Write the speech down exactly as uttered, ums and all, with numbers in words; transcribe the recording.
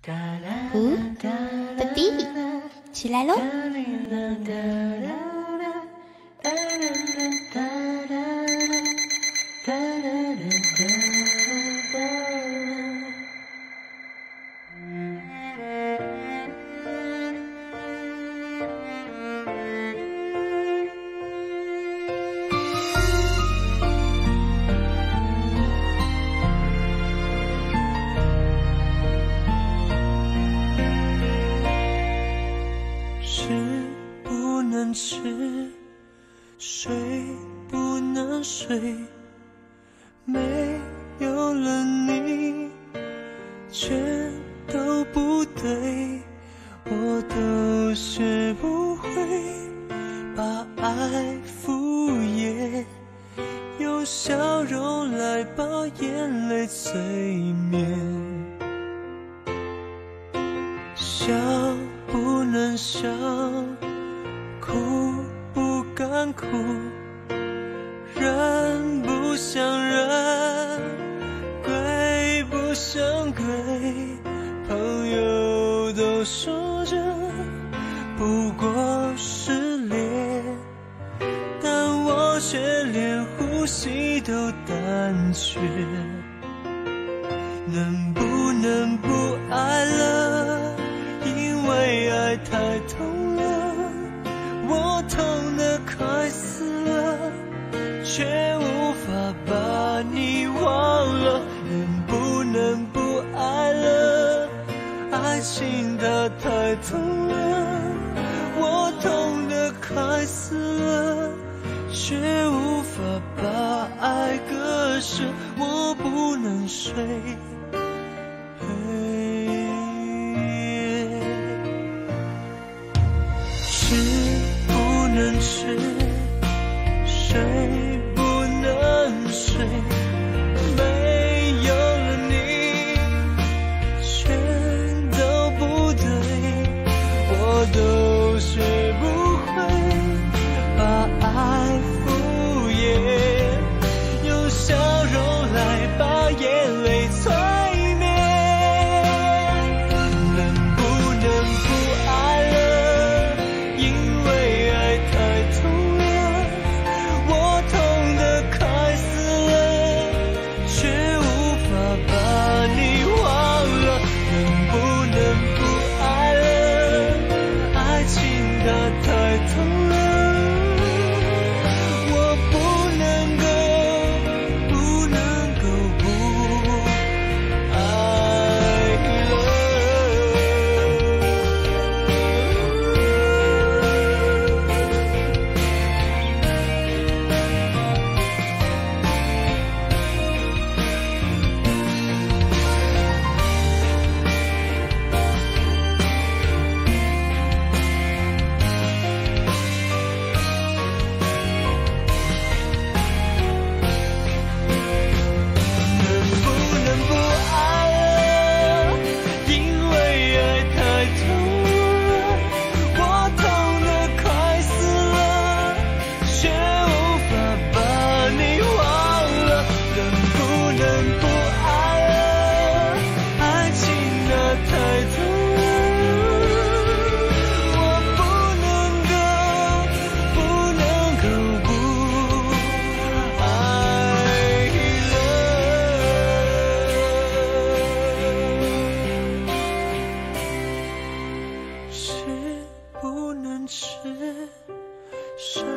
嗯 ，baby， 起来喽！ 吃，睡不能睡，没有了你，全都不对，我都学不会把爱敷衍，用笑容来把眼泪催眠，笑不能笑，哭不敢哭，人不像人，鬼不像鬼，朋友都说着不过是恋，但我却连呼吸都胆怯，能不能不爱了，因为爱太痛了，我痛得快死了，却无法把你忘了，能不能不爱了，爱情它太痛了，我痛得快死了，却无法把爱割舍，我不能睡，吃不能吃，睡不能睡，没有了你，全都不对，我都学不会把爱敷衍，用笑容来把眼泪催眠，能不能不爱了，因为爱太痛了，我痛得快死了，却无法把你忘了，能不能不爱了，爱情它太痛了，我不能够不能够不爱了。能不能不爱了，因为爱太痛了，我痛得快死了，却无法把你忘了，能不能不爱了，爱情它太痛了，我不能够不能够不爱了，吃不能吃，睡